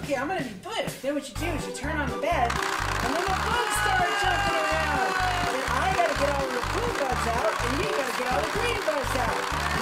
okay, I'm gonna be blue. Then what you do is you turn on the bed, and then the bugs start jumping around. Then I gotta get all the blue bugs out, and you gotta get all the green bugs out.